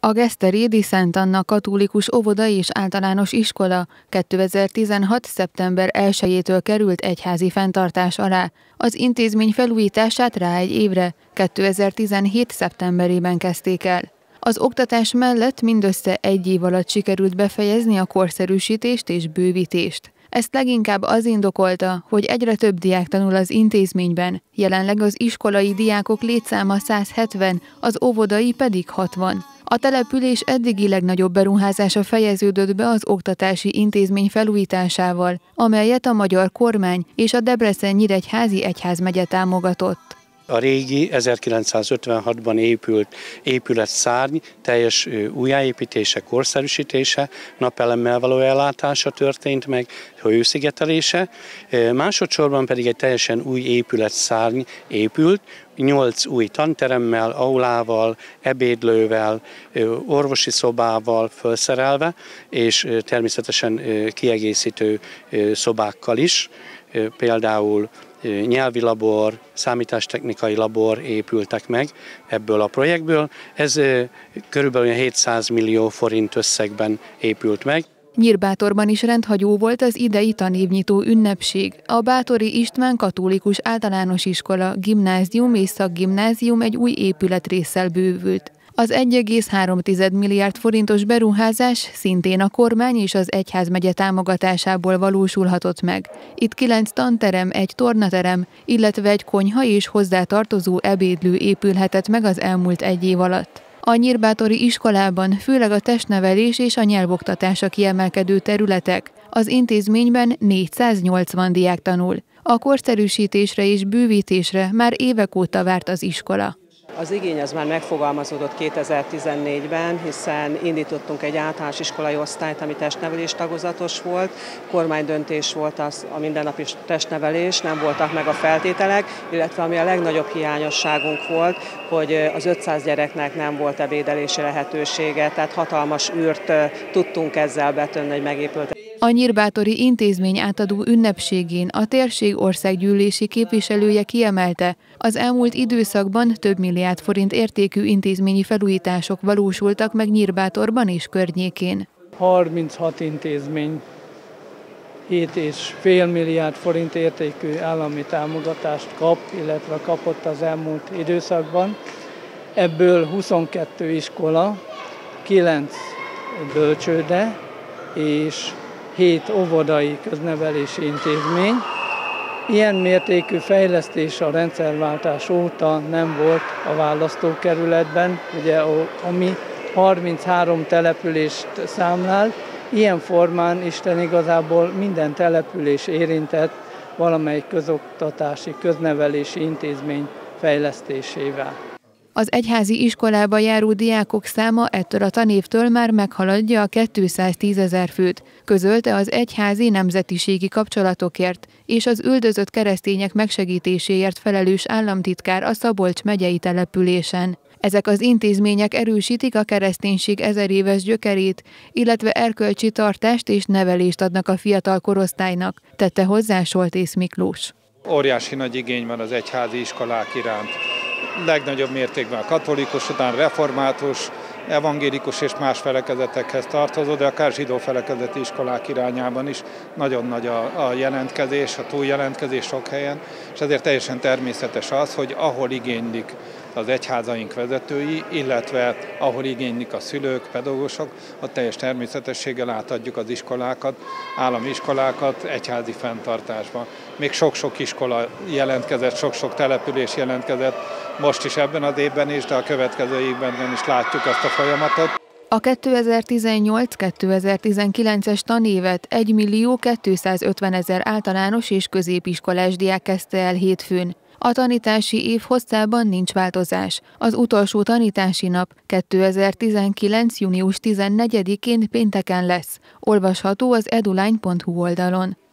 A Geszterédi Szent Anna Katolikus Óvoda és Általános Iskola 2016. szeptember 1-től került egyházi fenntartás alá. Az intézmény felújítását rá egy évre, 2017. szeptemberében kezdték el. Az oktatás mellett mindössze egy év alatt sikerült befejezni a korszerűsítést és bővítést. Ezt leginkább az indokolta, hogy egyre több diák tanul az intézményben, jelenleg az iskolai diákok létszáma 170, az óvodai pedig 60. A település eddigi legnagyobb beruházása fejeződött be az oktatási intézmény felújításával, amelyet a magyar kormány és a Debrecen-Nyíregyházi egyházmegye támogatott. A régi 1956-ban épült épületszárny teljes újjáépítése, korszerűsítése, napelemmel való ellátása történt meg, hőszigetelése. Másodszorban pedig egy teljesen új épületszárny épült, 8 új tanteremmel, aulával, ebédlővel, orvosi szobával felszerelve, és természetesen kiegészítő szobákkal is, például nyelvi labor, számítástechnikai labor épültek meg ebből a projektből. Ez körülbelül 700 millió forint összegben épült meg. Nyírbátorban is rendhagyó volt az idei tanévnyitó ünnepség. A Báthori István Katolikus Általános Iskola, gimnázium és szakgimnázium egy új épületrésszel bővült. Az 1,3 milliárd forintos beruházás szintén a kormány és az egyházmegye támogatásából valósulhatott meg. Itt 9 tanterem, egy tornaterem, illetve egy konyha és hozzátartozó ebédlő épülhetett meg az elmúlt egy év alatt. A nyírbátori iskolában főleg a testnevelés és a nyelvoktatás a kiemelkedő területek. Az intézményben 480 diák tanul. A korszerűsítésre és bővítésre már évek óta várt az iskola. Az igény az már megfogalmazódott 2014-ben, hiszen indítottunk egy általános iskolai osztályt, ami testnevelés tagozatos volt. Kormánydöntés volt az a mindennapi testnevelés, nem voltak meg a feltételek, illetve ami a legnagyobb hiányosságunk volt, hogy az 500 gyereknek nem volt ebédelési lehetősége, tehát hatalmas űrt tudtunk ezzel betönni, hogy megépült. A nyírbátori intézmény átadó ünnepségén a térség országgyűlési képviselője kiemelte, az elmúlt időszakban több milliárd forint értékű intézményi felújítások valósultak meg Nyírbátorban és környékén. 36 intézmény 7,5 milliárd forint értékű állami támogatást kap, illetve kapott az elmúlt időszakban. Ebből 22 iskola, 9 bölcsőde és 7 óvodai köznevelési intézmény. Ilyen mértékű fejlesztés a rendszerváltás óta nem volt a választókerületben, ugye, ami 33 települést számlál. Ilyen formán Isten igazából minden település érintett valamelyik közoktatási, köznevelési intézmény fejlesztésével. Az egyházi iskolába járó diákok száma ettől a tanévtől már meghaladja a 210 000 főt, közölte az egyházi nemzetiségi kapcsolatokért és az üldözött keresztények megsegítéséért felelős államtitkár a Szabolcs megyei településen. Ezek az intézmények erősítik a kereszténység 1000 éves gyökerét, illetve erkölcsi tartást és nevelést adnak a fiatal korosztálynak, tette hozzá Soltész Miklós. Óriási nagy igény van az egyházi iskolák iránt. Legnagyobb mértékben a katolikus, után református, evangélikus és más felekezetekhez tartozó, de akár zsidó felekezeti iskolák irányában is nagyon nagy a jelentkezés, a túljelentkezés sok helyen, és ezért teljesen természetes az, hogy ahol igénylik az egyházaink vezetői, illetve ahol igénylik a szülők, pedagógusok, ott teljes természetességgel átadjuk az iskolákat, állami iskolákat egyházi fenntartásba. Még sok-sok iskola jelentkezett, sok-sok település jelentkezett, most is ebben az évben is, de a következő évben is látjuk ezt a folyamatot. A 2018-2019-es tanévet 1 250 000 általános és középiskolás diák kezdte el hétfőn. A tanítási év hosszában nincs változás. Az utolsó tanítási nap 2019. június 14-én pénteken lesz. Olvasható az edulány.hu oldalon.